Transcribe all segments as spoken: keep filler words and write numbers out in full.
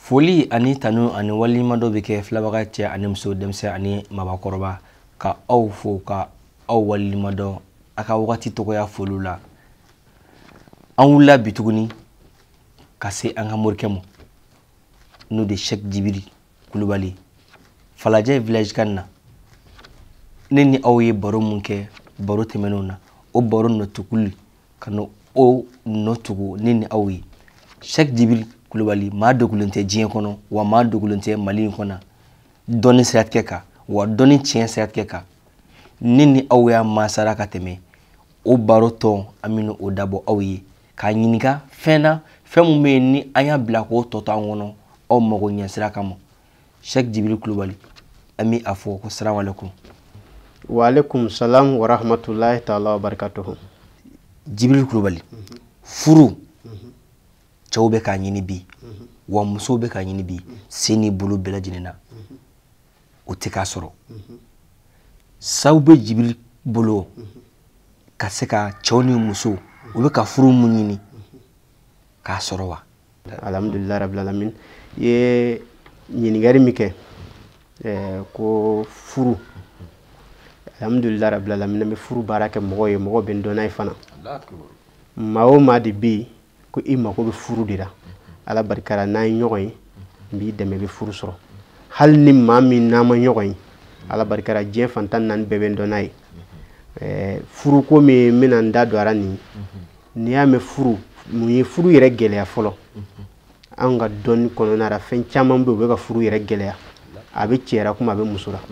Foli ani tanu ani walima dɔ bɛ kɛ filabaga cɛ ani muso denmisɛn ani mabakɔrɔba ka aw fo ka aw walima dɔn a ka wagati tɔgɔya foliw la. An wulila bi tuguni ka se an ka morikɛ ma n'o de Cheick Djibiri Kulubali Falajɛ village kan na. Ne ni aw ye baro mun kɛ baro tɛmɛnenw na o baro nɔtuguli ka na o nɔtugu ne ni aw ye. Cheick Djibiri Kulubali maa dogolen tɛ diɲɛ kɔnɔ wa maa dogolen tɛ Mali in kɔnɔ dɔnni siratigɛ kan wa dɔnni tiɲɛ siratigɛ kan. Ne ni aw y'a masara ka tɛmɛ o baro tɔn an bɛna o dabɔ aw ye k'a ɲininka fɛn na fɛn mun bɛ yen ni an y'a bila k'o tɔ to an kɔnɔ aw mago ɲɛ sira kama. Cheick Djibiri Kulubali an bɛ a fɔ ko salamu alaikum. Wa alaikum salam wa rahmatulahi ta'ala wa barakatuhu. Djibiri Kulubali furu cɛw bɛ k'a ɲini bi wa musow bɛ k'a ɲini bi sen n'i bolo bɛɛ lajɛlen na o tɛ k'a sɔrɔ. Saw bɛ Djibiri bolo ka se ka cɛw ni musow u bɛ ka furu mun ɲini k'a sɔrɔ wa? Alhamdulilahi rabbil alamin. Ye ɲininkali min kɛ ko furu alhamdulilahi rabbil alamin an bɛ furu baara kɛ mɔgɔw ye mɔgɔw bɛ n dɔn n'a ye fana. Maa o maa de bɛ yen ko i mako bɛ furu de la Ala barika la n'an ye ɲɔgɔn ye n b'i dɛmɛ i bɛ furu sɔrɔ. Hali ni maa min n'an ma ɲɔgɔn ye Ala barika la diɲɛ fantan naani bɛɛ bɛ n dɔn n'a ye. Furu ko min n bɛna n da don a la nin n'i y'a mɛn furu mun ye furu yɛrɛ gɛlɛya fɔlɔ an ka dɔnni kɔnɔna la fɛn caman bɛ yen u bɛ ka furu yɛrɛ gɛlɛya a bɛ cɛ la komi a bɛ muso la.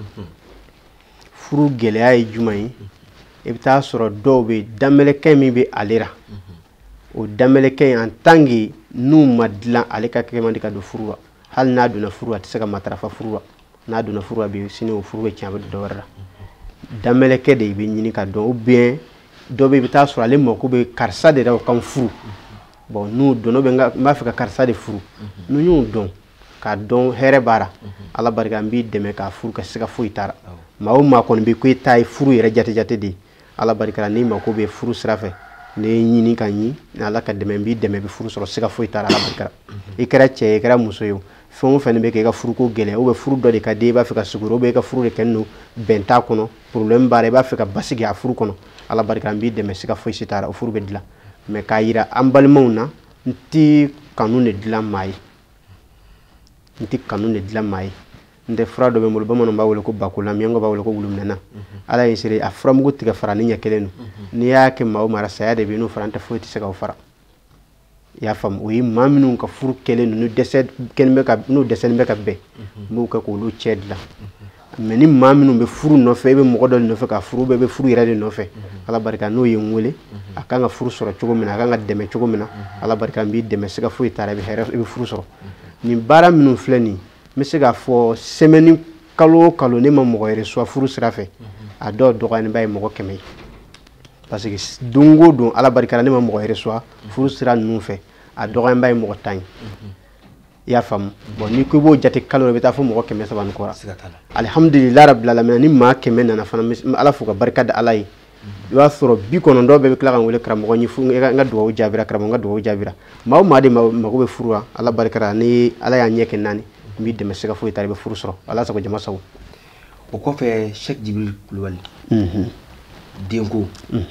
Furu gɛlɛya ye jumɛn ye i bɛ taa sɔrɔ dɔw bɛ yen danbɛlɛkɛ min bɛ ale la o danbɛlɛkɛ in en tant que n'u ma dilan ale ka kɛ man di ka don furu la hali n'a donna furu a tɛ se ka matarafa furu la n'a donna furu la bi sini o furu bɛ tiɲɛ a bɛ don dɔ wɛrɛ la. Danbɛlɛkɛ de bɛ ɲini ka dɔn ou bien dɔ bɛ yen i bɛ taa sɔrɔ ale mako bɛ karisa de la o kan furu bon n'u donna bɛ n b'a fɛ ka karisa de furu n'u y'o dɔn k'a dɔn hɛrɛ b'a la Ala barika n b'i dɛmɛ k'a furu ka se ka foyi t'a la. Maa o maa kɔni bɛ ko e ta ye furu yɛrɛ jate jate de ye Ala barika la n'i mako bɛ furu sira fɛ ne ɲini ka ɲi ni Ala ka dɛmɛ n b'i dɛmɛ i bɛ furu sɔrɔ siga foyi t'a la Ala barika la. I kɛra cɛ ye i kɛra muso ye fɛn o fɛn bɛ kɛ i ka furuko gɛlɛya ou bien furu dɔ de ka di i b'a fɛ ka sigi ou bien i ka furu de kɛ n'o bɛn t'a kɔnɔ problème b'a la i b'a fɛ ka basigi a furu kɔnɔ Ala barika la n b'i dɛmɛ siga foyi si t'a la o furu bɛ dilan mais k'a yira an balimaw na n tɛ kanu de dilan maa ye n tɛ kanu de dilan maa ye n tɛ fura dɔ bɛ n bolo bamananw b'a wele ko bakola miyanko b'a wele ko wuluminɛna Ala ye sere a furamugu tigɛ fara ni ɲɛ kelen don n'i y'a kɛ maa o maa saya de bɛ n'o fara n tɛ foyi tɛ se k'o fara i y'a faamu o ye maa minnu ka furu kɛlen don n'u dɛsɛ kɛlen bɛ ka n'u dɛsɛlen bɛ ka bɛn n b'o kɛ k'olu cɛ dilan mais ni maa minnu bɛ furu nɔfɛ i bɛ mɔgɔ dɔ nɔfɛ ka furu bɛɛ bɛ furu yɛrɛ de nɔfɛ Ala barika n'o ye n wele a kan ka furu sɔrɔ cogo min na a kan ka dɛmɛ cogo min na Ala barika n b'i dɛmɛ siga foyi t'a la i bɛ hɛrɛ i bɛ furu sɔrɔ. Nin baara minnu filɛ nin n bɛ se k'a fɔ semaine kalo o kalo ne ma mɔgɔ yɛrɛ reçoit furu sira fɛ a dɔw dɔgɔyalenba ye mɔgɔ kɛmɛ ye parce que don o don Ala barika la ne ma mɔgɔ yɛrɛ reçoit furu sira ninnu fɛ a dɔgɔyalenba ye mɔgɔ tan ye i y'a faamu bon n'i ko i b'o jate kalo i bɛ taa fɔ mɔgɔ kɛmɛ saba ni kɔ la alhamdulilahi rabbil alamin ni maa kɛmɛ nana fana n Ala fo ka barika da Ala ye i b'a sɔrɔ bi kɔnɔntɔn bɛɛ bɛ tila ka n wele karamɔgɔ ɲe furu n ka dugawu jaabira karamɔgɔ n ka dugawu jaabira maa o maa de mago bɛ furu la Ala barika la ni Ala y'a ɲɛ kɛ naani n b'i dɛmɛ siga foyi t'a la i bɛ furu sɔrɔ Ala sago jama sago. O kɔfɛ Cheick Djibiri Kulubali denko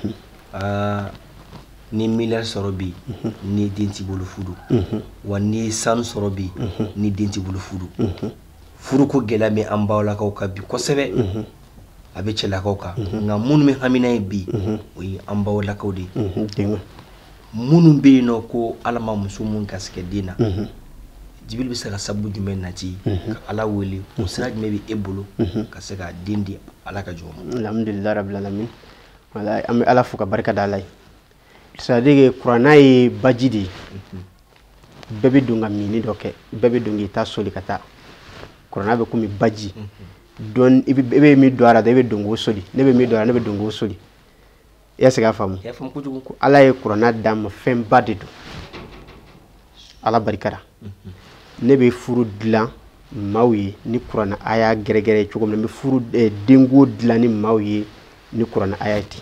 aa ni miliyari sɔrɔ bi ni den t'i bolo furu wa ni sanu sɔrɔ bi ni den t'i bolo furu furu ko gɛlɛya bɛ an bawlakaw kan bi kosɛbɛ a bɛ cɛlakaw kan nka minnu bɛ hamina ye bi o ye an bawlakaw de ye minnu bɛ yen nɔ ko Ala ma muso mun garisɛgɛ den na Djibiri bɛ se ka sababu jumɛn nati ka Ala wele o sira jumɛn bɛ e bolo ka se ka den di Ala ka jɔn ma. Alhamdulilahi rabbil alamin walahi an bɛ Ala fo ka barika da Ala ye c'est à dire que kuranɛ ye baji de ye bɛɛ bɛ don ka mini dɔ kɛ bɛɛ bɛ don k'i ta soli ka taa kuranɛ bɛ komi baji dɔn i bɛ min don a la i bɛ don k'o soli ne bɛ min don a la ne bɛ don k'o soli i y'a se k'a faamu ko Ala ye kuranɛ d'a ma fɛnba de don Ala barika la ne bɛ furu dilan maaw ye ni kuranɛ aya gɛrɛgɛrɛ cogo min na n bɛ furu denko dilan ni maaw ye ni kuranɛ aya ten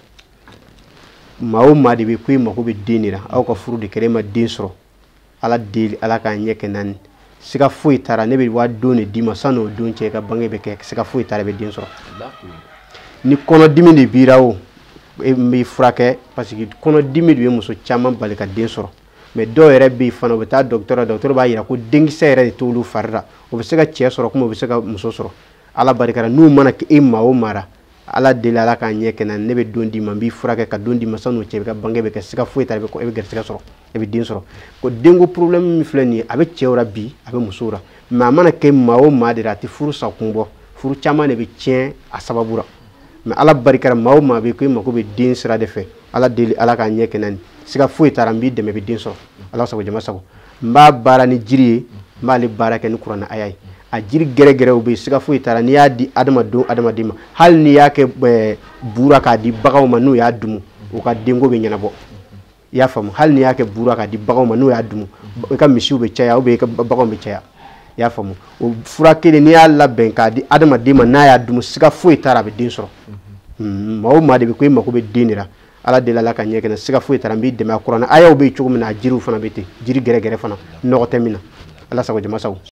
maa o maa de bɛ ko i mako bɛ den de la aw ka furu de kɛra e ma den sɔrɔ Ala deli Ala k'a ɲɛ kɛ naani siga foyi tara ne be wa don ne dima sano don cɛ ka bange be kɛ siga foyi tara be den sɔrɔ ni kɔnɔ dimi de bira o e mi furakɛ parce que kɔnɔ dimi de be muso caman bali ka den sɔrɔ mais dɔw yɛrɛ be fana o be taa docteur la docteur b'a yira ko denkisɛ yɛrɛ de t'olu fari la o be se ka cɛ sɔrɔ kuma o be se ka muso sɔrɔ ala barikara n'u mana kɛ e ma o mara ala deli ala k'a ɲɛ kɛnɛ ne be don di ma n b'i furakɛ ka don di ma sanu cɛ bɛ ka bange bɛ kɛ siga foyi tara e be gɛrɛsɛgɛ sɔrɔ e be den sɔrɔ ko denko problème min filɛ nin ye a be cɛw la bi a be musow la mais a mana kɛ maa o maa de la a tɛ furu sa kun bɔ furu caman de be tiɲɛ a sababu la mais ala barikara maa o maa be ko e mako be den sira de fɛ ala deli ala k'a ɲɛ kɛnɛ siga foyi tara n b'i dɛmɛ i be den sɔrɔ ala sago jama sago n b'a baara ni jiri ye n b'ale baara kɛ ni kuranɛ aya ye a jiri gɛrɛ gɛrɛ o be siga foyi tara n'i y'a di adamadenw adamaden ma hali n'i y'a kɛ buura k'a di baganw ma n'u y'a dumu u ka denko be ɲɛnabɔ i y'a faamu hali n'i y'a kɛ buura k'a di baganw ma n'u y'a dumu i ka misiw be caya ou bien i ka baganw be caya i y'a faamu o fura kelen n'i y'a labɛn k'a di adamaden ma n'a y'a dumu siga foyi tara a be den sɔrɔ maa o maa de be ko i mako be den de la ala deli ala ka ɲɛ kɛnɛ siga foyi tara n b'i dɛmɛ a kuranɛ ayaw be cogo min na a jiriw fana be ten jiri gɛrɛ gɛrɛ fana nɔgɔ tɛ min na ala sago jama sago